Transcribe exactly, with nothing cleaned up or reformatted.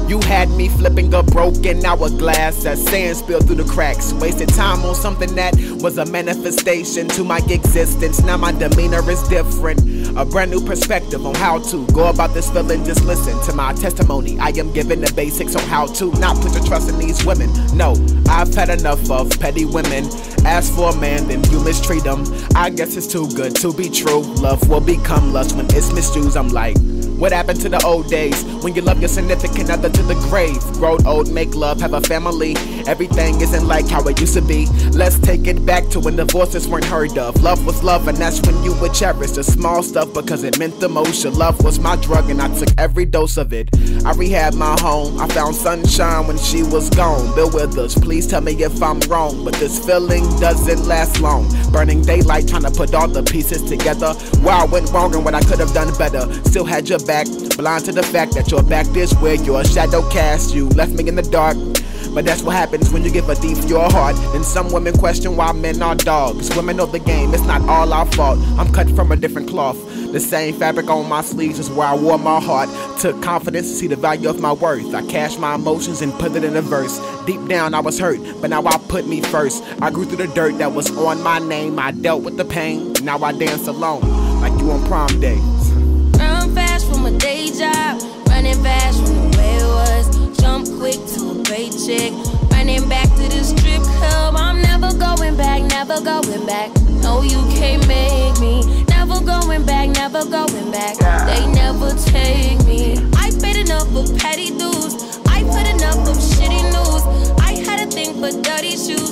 You had me flipping a broken hourglass as sand spilled through the cracks. Wasted time on something that was a manifestation to my existence. Now my demeanor is different. A brand new perspective on how to go about this feeling. Just listen to my testimony. I am giving the basics on how to not put your trust in these women. No, I've had enough of petty women. Ask for a man, then you mistreat them. I guess it's too good to be true. Love will become lust when it's misused. I'm like, what happened to the old days when you love your significant other to the grave? Growed old, make love, have a family. Everything isn't like how it used to be. Let's take it back to when divorces weren't heard of. Love was love, and that's when you would cherish the small stuff because it meant the most. Your love was my drug, and I took every dose of it. I rehabbed my home. I found sunshine when she was gone. Bill Withers, please tell me if I'm wrong, but this feeling doesn't last long. Burning daylight, trying to put all the pieces together. Where I went wrong and what I could have done better. Still had your back, blind to the fact that your back is where your shadow cast. You left me in the dark, but that's what happens when you give a thief your heart. Then some women question why men are dogs. Women know the game, it's not all our fault. I'm cut from a different cloth. The same fabric on my sleeves is where I wore my heart. Took confidence to see the value of my worth. I cashed my emotions and put it in a verse. Deep down I was hurt, but now I put me first. I grew through the dirt that was on my name. I dealt with the pain, now I dance alone, like you on prom day. Run fast from a day job, running fast from the way it was. Jump quick to a great chick, running back to the strip club. I'm never going back, never going back. No, you can't make me. Never going back, never going back. They never take me. I paid enough of petty dues. I put enough of shitty news. I had a thing for dirty shoes.